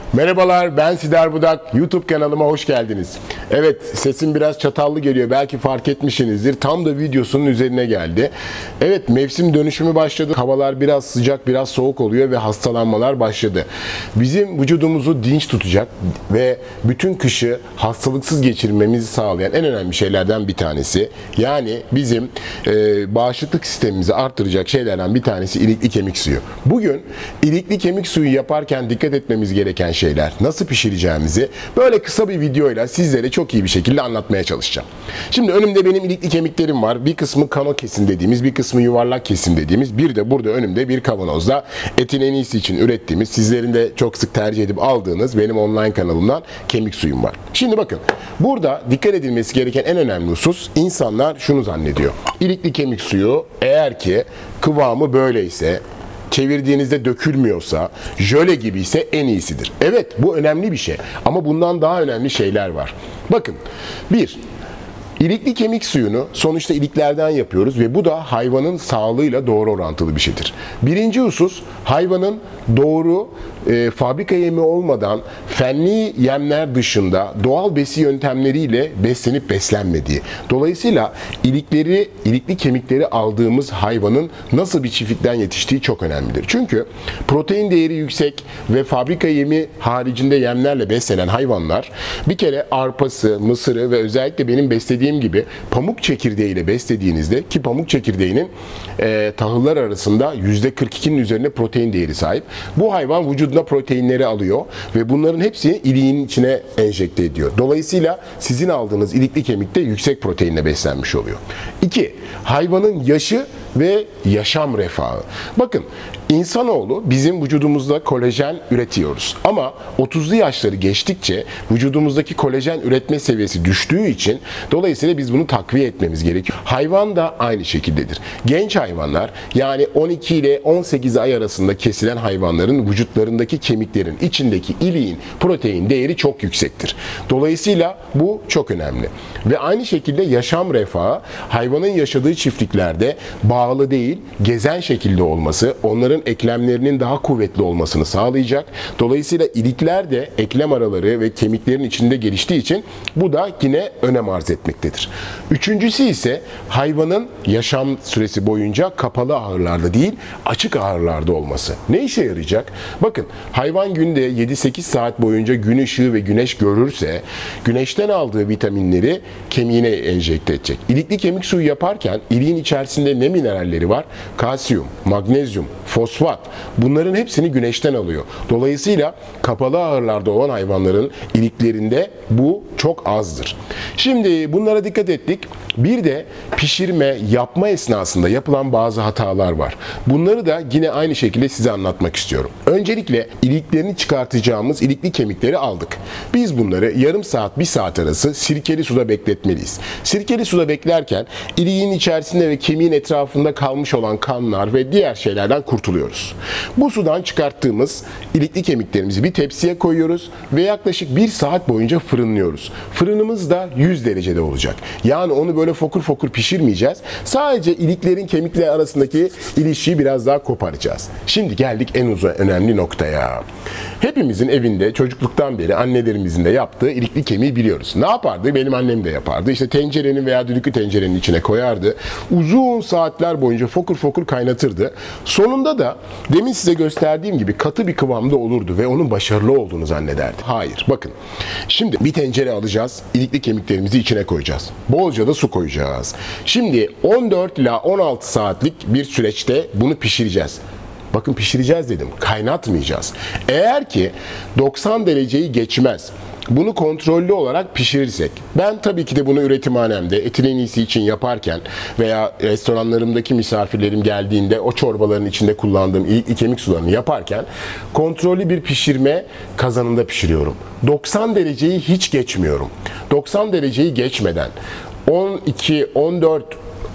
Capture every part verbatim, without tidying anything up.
Merhabalar, ben Sider Budak. YouTube kanalıma hoş geldiniz. Evet, sesim biraz çatallı geliyor. Belki fark etmişsinizdir. Tam da videosunun üzerine geldi. Evet, mevsim dönüşümü başladı. Havalar biraz sıcak, biraz soğuk oluyor ve hastalanmalar başladı. Bizim vücudumuzu dinç tutacak ve bütün kışı hastalıksız geçirmemizi sağlayan en önemli şeylerden bir tanesi. Yani bizim e, bağışıklık sistemimizi arttıracak şeylerden bir tanesi ilikli kemik suyu. Bugün ilikli kemik suyu yaparken dikkat etmemiz gereken şeyler, nasıl pişireceğimizi böyle kısa bir videoyla sizlere çok iyi bir şekilde anlatmaya çalışacağım. Şimdi önümde benim ilikli kemiklerim var. Bir kısmı kano kesim dediğimiz, bir kısmı yuvarlak kesim dediğimiz, bir de burada önümde bir kavanozda etin en iyisi için ürettiğimiz, sizlerin de çok sık tercih edip aldığınız benim online kanalımdan kemik suyum var. Şimdi bakın, burada dikkat edilmesi gereken en önemli husus, insanlar şunu zannediyor. İlikli kemik suyu eğer ki kıvamı böyleyse, çevirdiğinizde dökülmüyorsa, jöle gibi ise en iyisidir. Evet, bu önemli bir şey. Ama bundan daha önemli şeyler var. Bakın, bir, ilikli kemik suyunu sonuçta iliklerden yapıyoruz ve bu da hayvanın sağlığıyla doğru orantılı bir şeydir. Birinci husus, hayvanın doğru e, fabrika yemi olmadan fenli yemler dışında doğal besi yöntemleriyle beslenip beslenmediği. Dolayısıyla ilikleri, ilikli kemikleri aldığımız hayvanın nasıl bir çiftlikten yetiştiği çok önemlidir. Çünkü protein değeri yüksek ve fabrika yemi haricinde yemlerle beslenen hayvanlar bir kere arpası, mısırı ve özellikle benim beslediğim gibi pamuk çekirdeğiyle beslediğinizde, ki pamuk çekirdeğinin e, tahıllar arasında yüzde kırk ikinin üzerine protein değeri sahip. Bu hayvan vücuduna proteinleri alıyor ve bunların hepsini iliğin içine enjekte ediyor. Dolayısıyla sizin aldığınız ilikli kemikte yüksek proteinle beslenmiş oluyor. İki, hayvanın yaşı ve yaşam refahı. Bakın, insanoğlu bizim vücudumuzda kolajen üretiyoruz. Ama otuzlu yaşları geçtikçe vücudumuzdaki kolajen üretme seviyesi düştüğü için dolayısıyla biz bunu takviye etmemiz gerekiyor. Hayvan da aynı şekildedir. Genç hayvanlar, yani on iki ile on sekiz ay arasında kesilen hayvanların vücutlarındaki kemiklerin içindeki iliğin protein değeri çok yüksektir. Dolayısıyla bu çok önemli. Ve aynı şekilde yaşam refahı, hayvanın yaşadığı çiftliklerde bağlı değil, gezen şekilde olması, onların eklemlerinin daha kuvvetli olmasını sağlayacak. Dolayısıyla ilikler de eklem araları ve kemiklerin içinde geliştiği için bu da yine önem arz etmektedir. Üçüncüsü ise hayvanın yaşam süresi boyunca kapalı ahırlarda değil, açık ahırlarda olması. Ne işe yarayacak? Bakın, hayvan günde yedi sekiz saat boyunca gün ışığı ve güneş görürse, güneşten aldığı vitaminleri kemiğine enjekte edecek. İlikli kemik suyu yaparken iliğin içerisinde ne mineralleri var? Kalsiyum, magnezyum, fosfat. Bunların hepsini güneşten alıyor. Dolayısıyla kapalı ahırlarda olan hayvanların iliklerinde bu çok azdır. Şimdi bunlara dikkat ettik. Bir de pişirme, yapma esnasında yapılan bazı hatalar var. Bunları da yine aynı şekilde size anlatmak istiyorum. Öncelikle iliklerini çıkartacağımız ilikli kemikleri aldık. Biz bunları yarım saat, bir saat arası sirkeli suda bekletmeliyiz. Sirkeli suda beklerken iliğin içerisinde ve kemiğin etrafında kalmış olan kanlar ve diğer şeylerden kurtuluyoruz. Bu sudan çıkarttığımız ilikli kemiklerimizi bir tepsiye koyuyoruz ve yaklaşık bir saat boyunca fırınlıyoruz. Fırınımız da yüz derecede olacak. Yani onu böyle fokur fokur pişirmeyeceğiz. Sadece iliklerin kemikler arasındaki ilişkiyi biraz daha koparacağız. Şimdi geldik en uzun önemli noktaya. Hepimizin evinde çocukluktan beri annelerimizin de yaptığı ilikli kemiği biliyoruz. Ne yapardı? Benim annem de yapardı. İşte tencerenin veya düdüklü tencerenin içine koyardı. Uzun saatler boyunca fokur fokur kaynatırdı. Sonunda da demin size gösterdiğim gibi katı bir kıvamda olurdu ve onun başarılı olduğunu zannederdi. Hayır. Bakın. Şimdi bir tencere alacağız. İlikli kemiklerimizi içine koyacağız. Bolca da su koyacağız. Şimdi on dört ila on altı saatlik bir süreçte bunu pişireceğiz. Bakın, pişireceğiz dedim. Kaynatmayacağız. Eğer ki doksan dereceyi geçmez, bunu kontrollü olarak pişirirsek, ben tabii ki de bunu üretimhanemde etin en iyisi için yaparken veya restoranlarımdaki misafirlerim geldiğinde o çorbaların içinde kullandığım ilikli kemik sularını yaparken kontrollü bir pişirme kazanında pişiriyorum. doksan dereceyi hiç geçmiyorum. doksan dereceyi geçmeden on iki, on dört,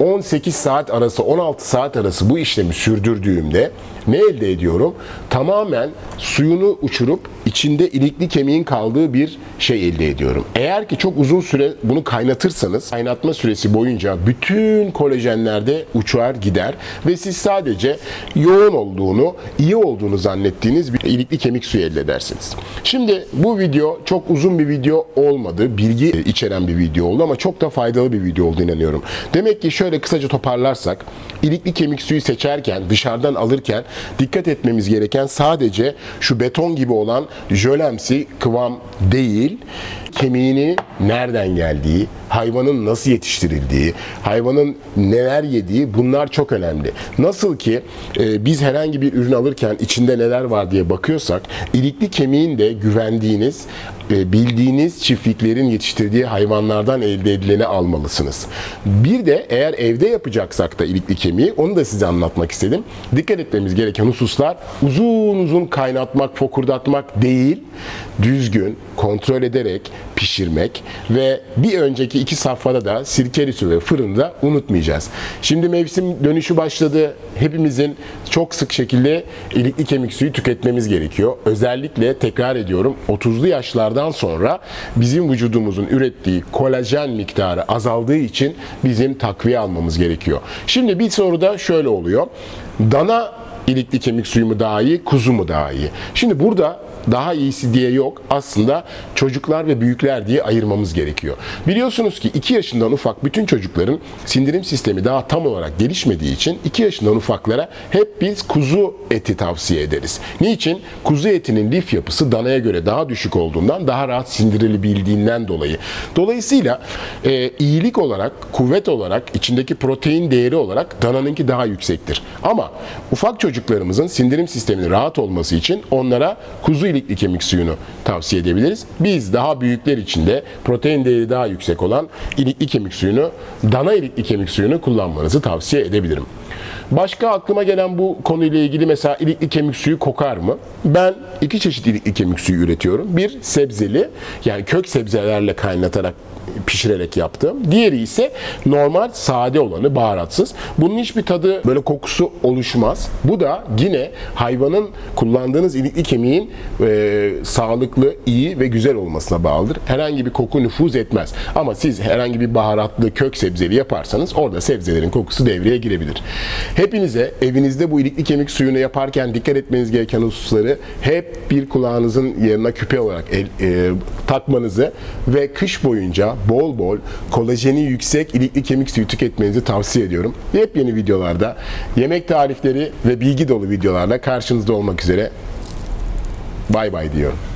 on sekiz saat arası, on altı saat arası bu işlemi sürdürdüğümde ne elde ediyorum? Tamamen suyunu uçurup içinde ilikli kemiğin kaldığı bir şey elde ediyorum. Eğer ki çok uzun süre bunu kaynatırsanız, kaynatma süresi boyunca bütün kolajenler de uçar gider ve siz sadece yoğun olduğunu, iyi olduğunu zannettiğiniz bir ilikli kemik suyu elde edersiniz. Şimdi bu video çok uzun bir video olmadı. Bilgi içeren bir video oldu ama çok da faydalı bir video olduğunu inanıyorum. Demek ki şöyle kısaca toparlarsak, ilikli kemik suyu seçerken, dışarıdan alırken dikkat etmemiz gereken sadece şu beton gibi olan jölemsi kıvam değil, kemiğini nereden geldiği, hayvanın nasıl yetiştirildiği, hayvanın neler yediği, bunlar çok önemli. Nasıl ki e, biz herhangi bir ürün alırken içinde neler var diye bakıyorsak, ilikli kemiğin de güvendiğiniz, e, bildiğiniz çiftliklerin yetiştirdiği hayvanlardan elde edileni almalısınız. Bir de eğer evde yapacaksak da ilikli kemiği, onu da size anlatmak istedim. Dikkat etmemiz gereken hususlar uzun uzun kaynatmak, fokurdatmak değil, düzgün, kontrol ederek pişirmek ve bir önceki iki safhada da sirkeli su ve fırında unutmayacağız. Şimdi mevsim dönüşü başladı. Hepimizin çok sık şekilde ilikli kemik suyu tüketmemiz gerekiyor. Özellikle tekrar ediyorum, otuzlu yaşlardan sonra bizim vücudumuzun ürettiği kolajen miktarı azaldığı için bizim takviye almamız gerekiyor. Şimdi bir soru da şöyle oluyor. Dana ilikli kemik suyu mu daha iyi, kuzu mu daha iyi? Şimdi burada daha iyisi diye yok. Aslında çocuklar ve büyükler diye ayırmamız gerekiyor. Biliyorsunuz ki iki yaşından ufak bütün çocukların sindirim sistemi daha tam olarak gelişmediği için iki yaşından ufaklara hep biz kuzu eti tavsiye ederiz. Niçin? Kuzu etinin lif yapısı danaya göre daha düşük olduğundan, daha rahat sindirilebildiğinden dolayı. Dolayısıyla e, iyilik olarak, kuvvet olarak, içindeki protein değeri olarak dananınki daha yüksektir. Ama ufak çocuklarımızın sindirim sisteminin rahat olması için onlara kuzu ilikli kemik suyunu tavsiye edebiliriz. Biz daha büyükler için de protein değeri daha yüksek olan ilikli kemik suyunu, dana ilikli kemik suyunu kullanmanızı tavsiye edebilirim. Başka aklıma gelen bu konuyla ilgili, mesela ilikli kemik suyu kokar mı? Ben iki çeşit ilikli kemik suyu üretiyorum. Bir sebzeli, yani kök sebzelerle kaynatarak, pişirerek yaptığım. Diğeri ise normal sade olanı, baharatsız. Bunun hiçbir tadı, böyle kokusu oluşmaz. Bu da yine hayvanın kullandığınız ilikli kemiğin e, sağlıklı, iyi ve güzel olmasına bağlıdır. Herhangi bir koku nüfuz etmez. Ama siz herhangi bir baharatlı kök sebzeli yaparsanız orada sebzelerin kokusu devreye girebilir. Hepinize evinizde bu ilikli kemik suyunu yaparken dikkat etmeniz gereken hususları hep bir kulağınızın yanına küpe olarak el, e, takmanızı ve kış boyunca bol bol kolajeni yüksek ilikli kemik suyu tüketmenizi tavsiye ediyorum. Yepyeni videolarda, yemek tarifleri ve bilgi dolu videolarla karşınızda olmak üzere. Bay bay diyorum.